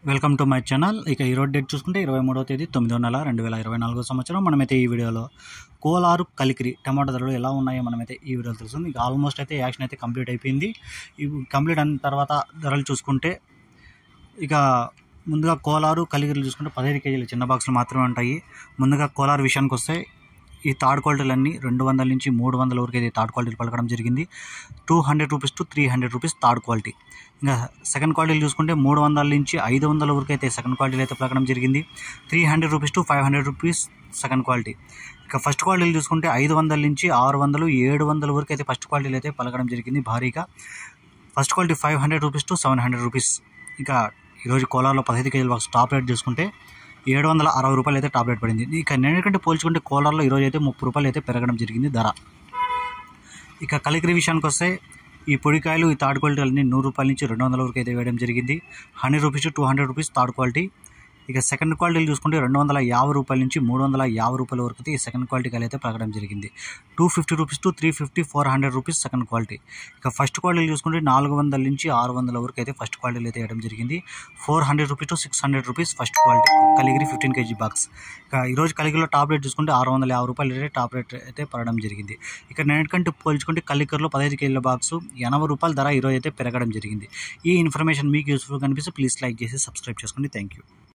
Welcome to my channel. ఇక ఈరోజు date చూసుకుంటే 23వ తేదీ 9వ నెల 2024 సంవత్సరం. మనమైతే ఈ వీడియోలో కోలారు కలికిరి టమాటా ధరలు ఎలా ఉన్నాయో మనమైతే ఈ వీడియోలో తెలుస్తుంది. ఇక ఆల్మోస్ట్ అయితే యాక్షన్ అయితే కంప్లీట్ అయిపోయింది. కంప్లీట్ అయిన తర్వాత ధరలు చూసుకుంటే ఇక ముందుగా కోలారు కలికిరిలు చూసుకుంటే 15 కేజీలు చిన్న బాక్సులు మాత్రమే ఉంటాయి. ముందుగా కోలారు విషయానికి వస్తే ఈ థర్డ్ క్వాలిటీలన్నీ 200 నుంచి 300 వరకు అయితే థర్డ్ క్వాలిటీలు పలకడం జరిగింది. 200 rupees to 300 rupees third quality. ఇంకా సెకండ్ క్వాలిటీలు చూసుకుంటే 300 నుంచి 500 వరకు అయితే సెకండ్ క్వాలిటీలు అయితే పలకడం జరిగింది. 300 rupees to 500 rupees second quality. ఇక ఫస్ట్ క్వాలిటీలు చూసుకుంటే 500 నుంచి 600, 700 వరకు అయితే ఫస్ట్ క్వాలిటీలు అయితే పలకడం జరిగింది భారీగా. First quality 500 rupees to 700 rupees. ఇక ఈరోజు కోలార్లో 15 కేజీల బాక్స్ టాప్ రేట్ చూసుకుంటే 760 రూపాయలు అయితే టాప్ రేట్ పడింది. ఇక నిన్నటికంటే పోల్చుకుంటే కోలార్లో ఈరోజు అయితే 30 రూపాయలు అయితే పెరగడం జరిగింది ధర. ఇక కలికిరి విషయానికి వస్తే ఈ పొడికాయలు ఈ థర్డ్ క్వాలిటీ అన్ని 100 రూపాయల నుంచి 200 వరకు అయితే వేయడం జరిగింది. 100 rupees to 200 rupees third quality. ఇక సెకండ్ క్వాలిటీలు చూసుకుంటే 250 రూపాయల నుంచి 350 రూపాయల వరకు అయితే ఈ సెకండ్ క్వాలిటీ కాయలు అయితే పలకడం జరిగింది. 250 rupees to 350, 400 rupees second quality. ఇక ఫస్ట్ క్వాలిటీలు చూసుకుంటే 400 నుంచి 600 వరకు అయితే ఫస్ట్ క్వాలిటీలు అయితే వేయడం జరిగింది. 400 rupees to 600 rupees first quality Kaligiri 15 KG box. ఇక ఈరోజు కలిగిరిలో టాప్ రేట్ చూసుకుంటే 650 రూపాయలు అయితే టాప్ రేట్ అయితే పడడం జరిగింది. ఇక నిన్నటికంటే పోల్చుకుంటే కలికిరిలో 15 కేజీల బాక్స్ 80 రూపాయల ధర ఈరోజు అయితే పెరగడం జరిగింది. ఈ ఇన్ఫర్మేషన్ మీకు యూస్ఫుల్ కనిపిస్తే ప్లీజ్ లైక్ చేసి సబ్స్క్రైబ్ చేసుకోండి. Thank you.